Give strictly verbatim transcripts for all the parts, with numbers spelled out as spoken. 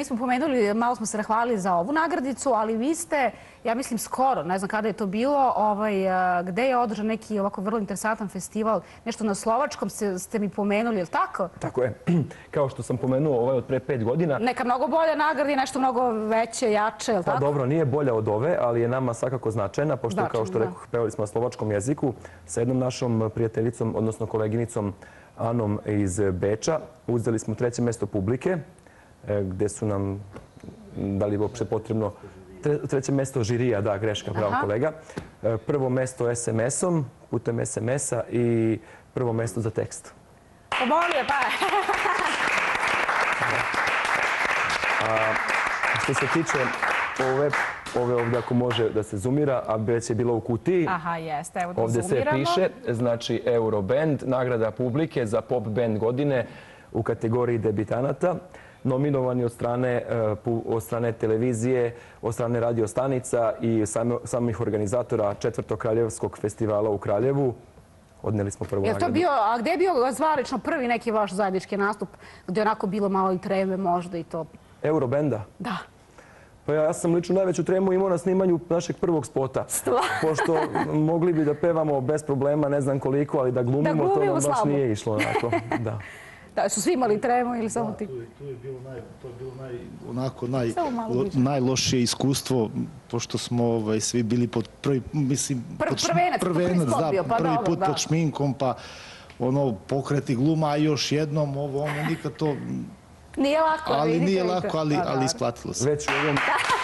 Mi smo pomenuli, malo smo se nahvalili za ovu nagradicu, ali vi ste, ja mislim skoro, ne znam kada je to bilo, ovaj, gde je održan neki ovako vrlo interesantan festival, nešto na slovačkom ste, ste mi pomenuli, je li tako? Tako je. Kao što sam pomenuo, ovaj od pre pet godina. Neka mnogo bolja nagrada i nešto mnogo veće, jače, je li tako? Pa dobro, nije bolja od ove, ali je nama svakako značajna, pošto, Značajna, kao što da. rekoh, pevali smo na slovačkom jeziku sa jednom našom prijateljicom, odnosno koleginicom Anom iz Beča. Uzeli smo treće mesto publike, gde su nam dali uopšte potrebno treće mesto žirija, da, greška, bravo kolega. Prvo mesto es em esom, putem es em esa i prvo mesto za tekst. Pomolio, pa. Što se tiče ove, ove ovdje, ako može da se zoomira, a već je bilo u kutiji. Aha, jeste, evo da ovdje zoomiramo. se piše, znači Euroband, nagrada publike za pop band godine u kategoriji debitanata. Nominovani od strane, od strane televizije, od strane radiostanica i samih organizatora Četvrtog kraljevskog festivala u Kraljevu. Odneli smo prvu nagradu. Bio, a gde je bio zvanično prvi neki vaš zajednički nastup gdje je onako bilo malo i treme možda i to? Eurobenda? Da. Pa ja sam lično najveću tremu imao na snimanju našeg prvog spota. Pošto mogli bi da pevamo bez problema, ne znam koliko, ali da glumimo, to nam baš nije išlo onako. Da. Da, su svi imali tremu ili samo ti? Tu je bilo onako najlošije iskustvo, pošto smo svi bili pod prvi, mislim, prvenac, prvi put pod šminkom, pa ono, pokreti gluma, a još jednom ovo, ono, nikad to... Nije lako. Ali nije lako, ali isplatilo se. Već u ovom...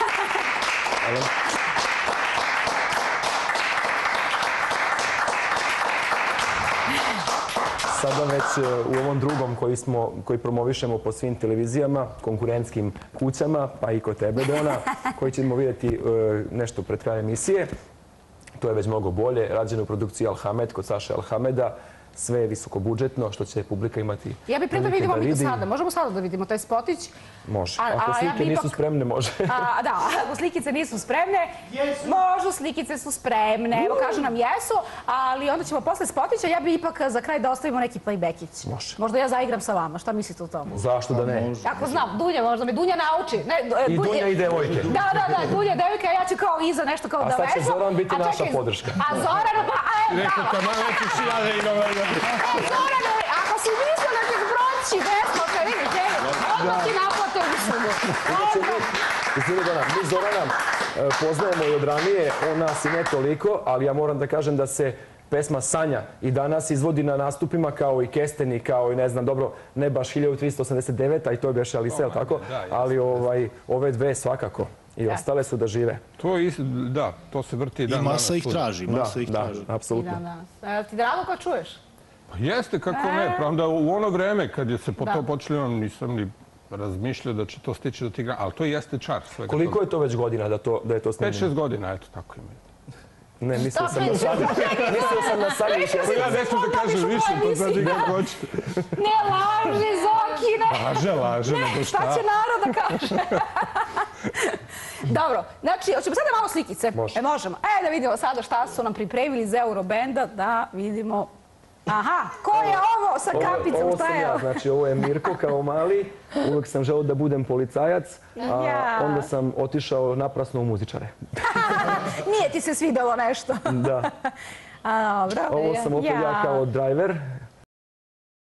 Sada već u ovom drugom koji, smo, koji promovišemo po svim televizijama, konkurentskim kućama, pa i kod tebe, Dona, koji ćemo vidjeti nešto pred krajem emisije. To je već mnogo bolje. Rađeno u produkciji Alhamed, kod Saše Alhameda. Sve je visokobudžetno, što će publika imati. Ja bih pre da vidimo mi to sada. Možemo sada da vidimo taj spotić? Može. Ako slike nisu spremne, može. Da, ako slikice nisu spremne, možu, slikice su spremne. Evo, kažu nam jesu, ali onda ćemo posle spotića. Ja bih ipak za kraj da ostavimo neki playbackić. Može. Možda ja zaigram sa vama. Šta mislite o tomu? Zašto da ne? Ako znam, Dunja, možda me Dunja nauči. I Dunja i devojke. Da, da, da, Dunja, devojke, a ja ću kao iza nešto kao da vežu. A sad će Zoran biti naša podrška. A Zoran, pa, Zorane, ako si mislio da ćeš broći besplatno, vidite, odmah ti naplate uslugu. Izvini, Dona, mi Zorana poznajemo i od ranije, on nas i ne toliko, ali ja moram da kažem da se pesma Sanja i danas izvodi na nastupima kao i Kesteni, kao i ne znam, dobro, ne baš hiljadu tristo osamdeset deveta i to je beše Alise, tako? Ali ove dve svakako. I ostale su da žive. To je, da, to se vrti dan danas. I masa ih traži, masa ih traži. Da, apsolutno. Ti drago kad čuješ? Pa jeste, kako ne. Pa onda u ono vreme kad je se po to počeli, nisam ni razmišljao da će to stići do tih grana, ali to jeste čar svega. Koliko je to već godina da je to snimljeno? pet šest godina, eto, tako ima. Ne, mislio sam na Sanji. Mislio sam na Sanji. Ja neću da kažem više, pa sad i kako hoćete. Ne laži, Zokine! Laže, laže, nego šta? Šta će narod da kaže? Dobro, znači, hoćemo sada malo slikice. Može. Možemo. E, da vidimo sada šta su nam pripremili iz Eurobenda, da vidimo. Aha, ko je ovo sa kapicom? Ovo sam ja, znači ovo je Mirko kao mali. Uvijek sam želeo da budem policajac, a onda sam otišao naprasno u muzičare. Nije ti se svidelo nešto? Da. Ovo sam opet ja kao driver